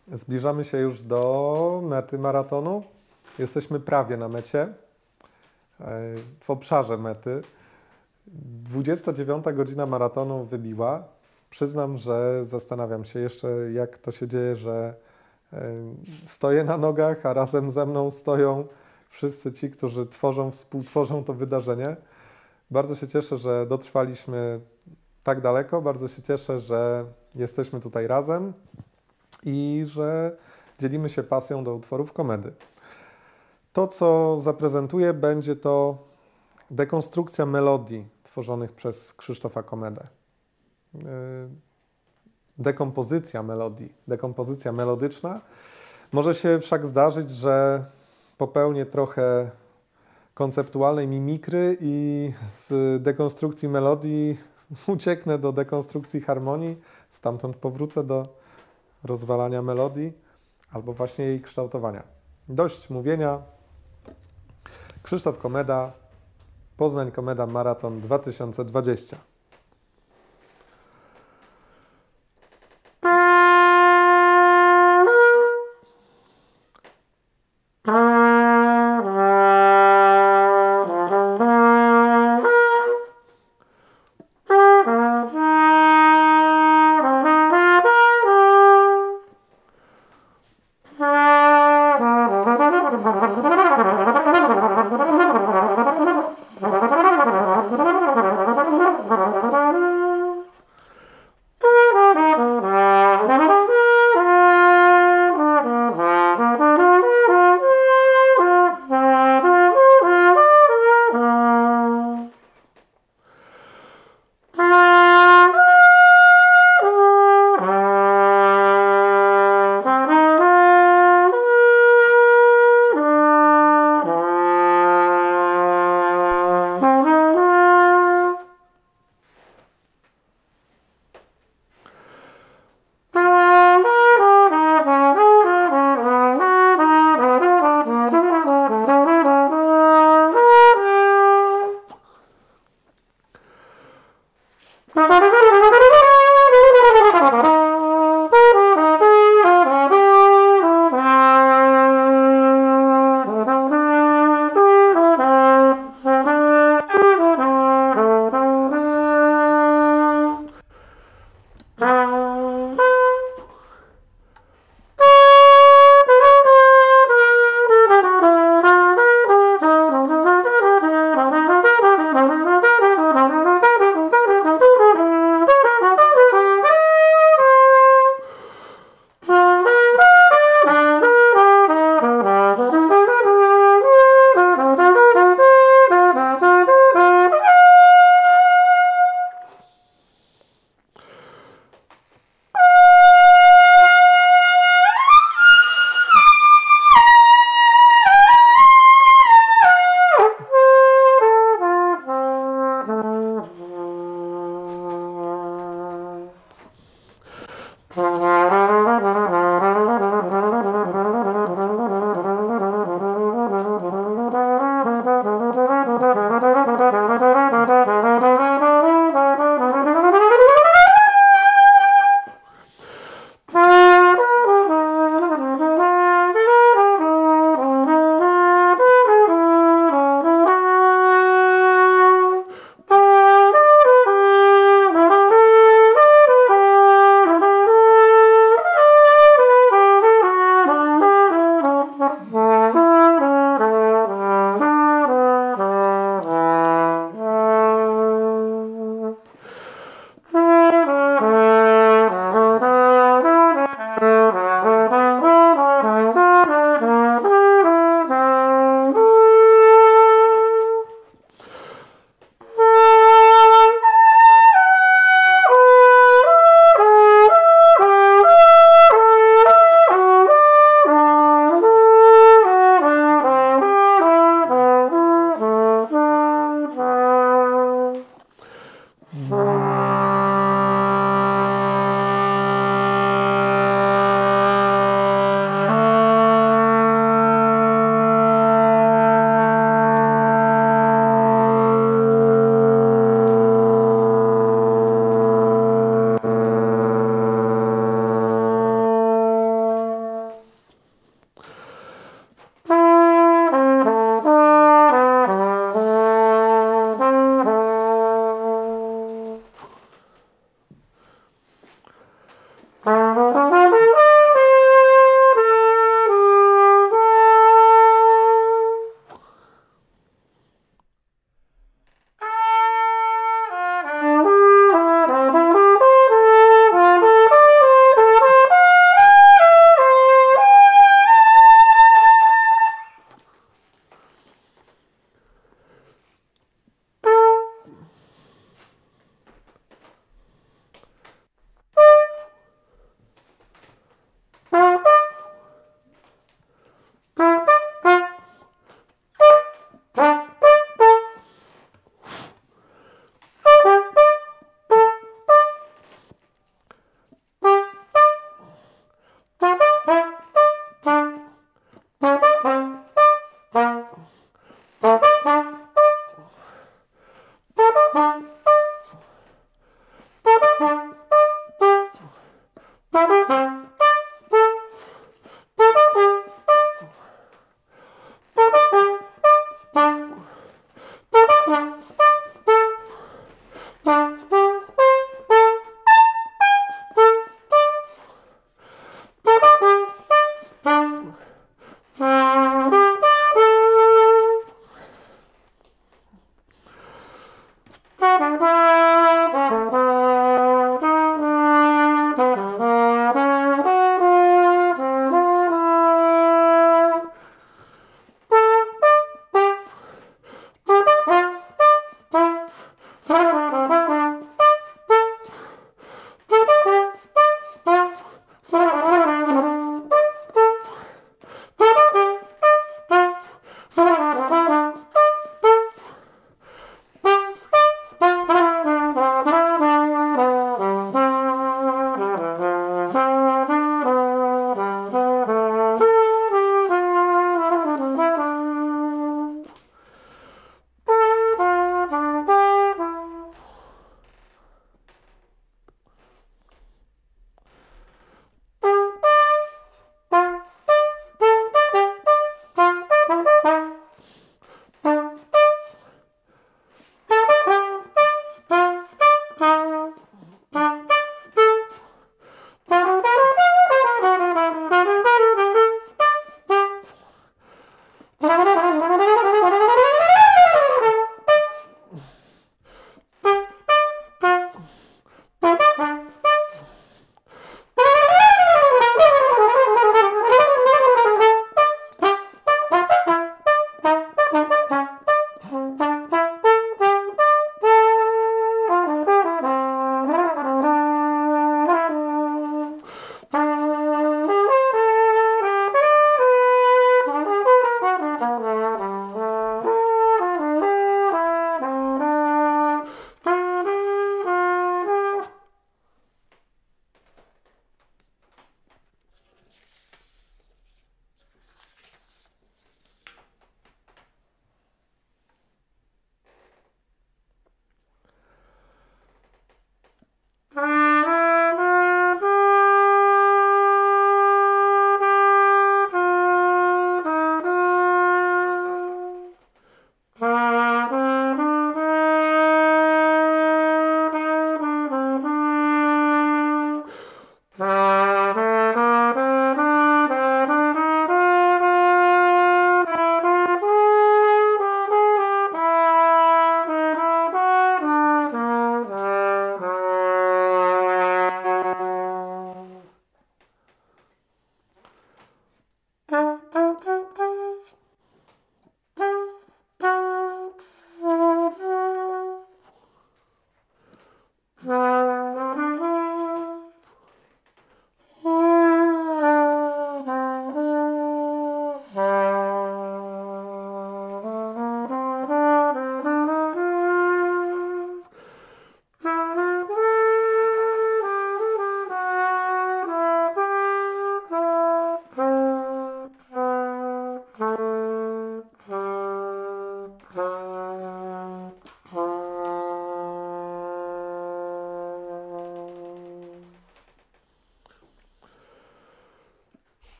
Zbliżamy się już do mety maratonu. Jesteśmy prawie na mecie, w obszarze mety. 29. godzina maratonu wybiła. Przyznam, że zastanawiam się jeszcze, jak to się dzieje, że stoję na nogach, a razem ze mną stoją wszyscy ci, którzy współtworzą to wydarzenie. Bardzo się cieszę, że dotrwaliśmy tak daleko. Bardzo się cieszę, że jesteśmy tutaj razem i że dzielimy się pasją do utworów komedy. To, co zaprezentuję, będzie to dekonstrukcja melodii tworzonych przez Krzysztofa Komedę. Dekompozycja melodii, dekompozycja melodyczna. Może się wszak zdarzyć, że popełnię trochę konceptualnej mimikry i z dekonstrukcji melodii ucieknę do dekonstrukcji harmonii, stamtąd powrócę do rozwalania melodii albo właśnie jej kształtowania. Dość mówienia. Krzysztof Komeda, Poznań Komeda Maraton 2020.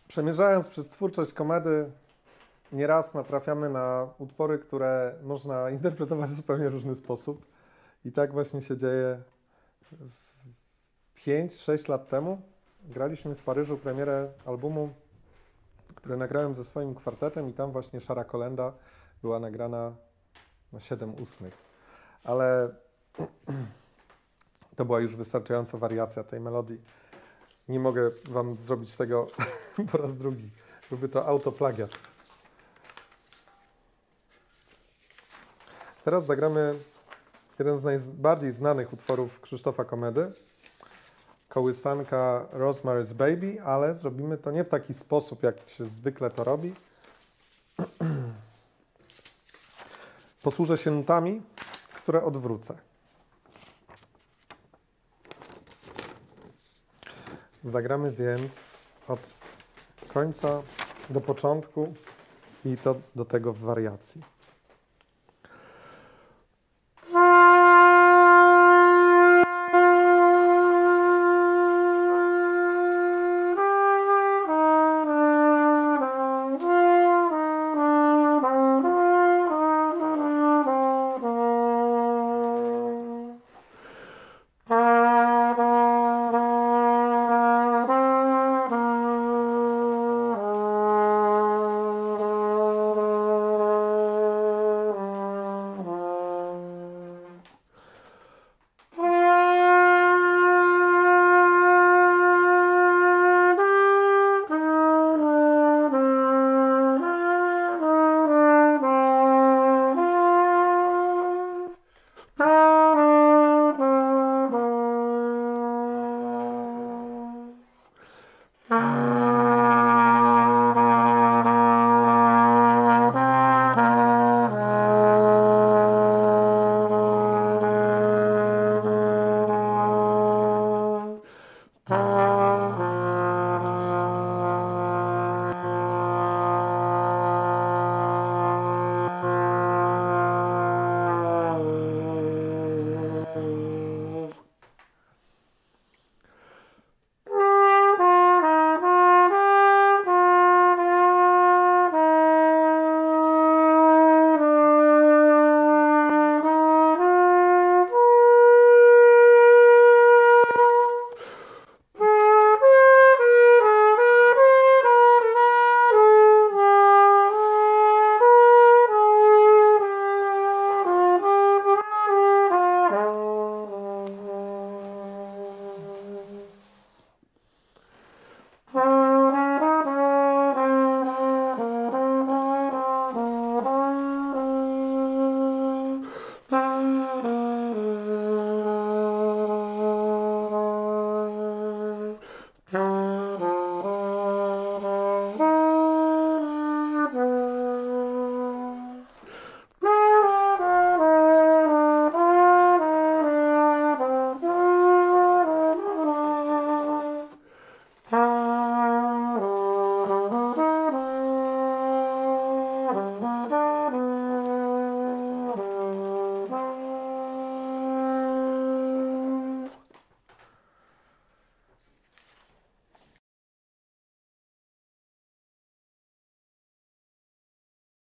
Przemierzając przez twórczość komedy, nieraz natrafiamy na utwory, które można interpretować w zupełnie różny sposób. I tak właśnie się dzieje. 5-6 lat temu graliśmy w Paryżu premierę albumu, który nagrałem ze swoim kwartetem i tam właśnie Szara Kolenda była nagrana na 7/8. Ale to była już wystarczająca wariacja tej melodii. Nie mogę wam zrobić tego po raz drugi. Byłby to autoplagiat. Teraz zagramy jeden z najbardziej znanych utworów Krzysztofa Komedy. Kołysanka Rosemary's Baby, ale zrobimy to nie w taki sposób, jak się zwykle to robi. Posłużę się nutami, które odwrócę. Zagramy więc od końca do początku i to do tego w wariacji.